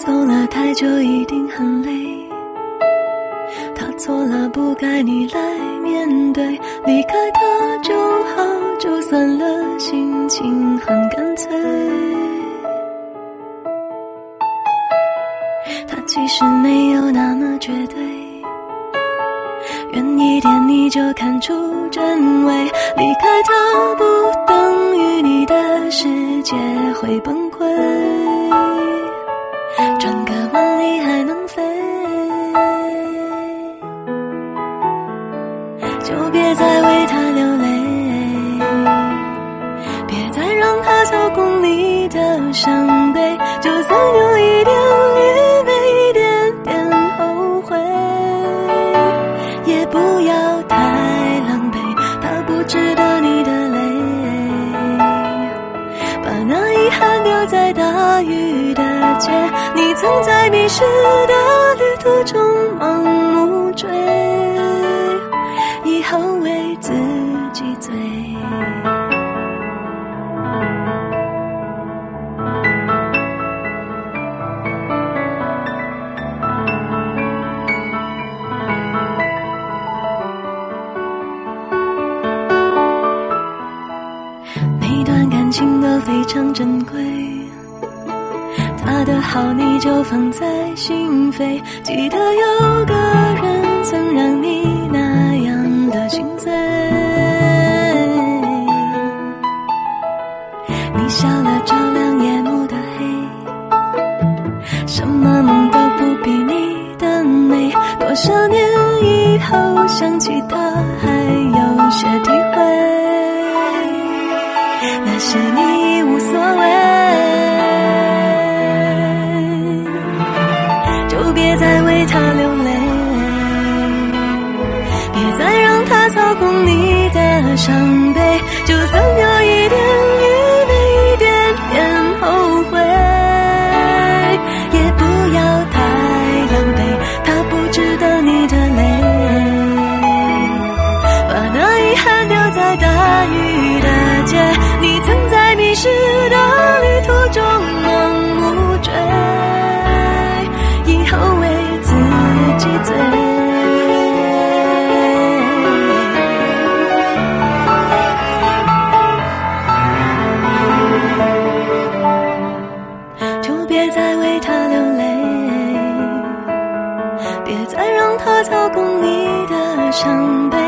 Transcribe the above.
走了太久一定很累，他错了不该你来面对，离开他就好就算了，心情很干脆。他其实没有那么绝对，远一点你就看出真伪，离开他不等于你的世界会崩溃，转个弯你还能飞，就别再为他流泪，别再让他操控你的伤悲，就算有一点愚昧，一点点后悔，也不要太狼狈，他不值得你的泪，把那遗憾丢在大雨的街，你曾在迷失的旅途中盲目追，以后为自己醉。每段感情都非常珍贵，他的好你就放在心扉，记得有个人曾让你那样的心碎，你笑了照亮夜幕的黑，什么梦都不比你的美，多少年以后想起他还有些体会，那时你无所谓，就别再为他流泪，别再让他操控你的伤悲，就算有一点愚昧，一点点后悔，也不要太狼狈，他不值得你的泪，把那遗憾丢在大雨的街，你曾在迷失的旅途中盲目追，以后为自己醉。就别再为他流泪，别再让他操控你的伤悲，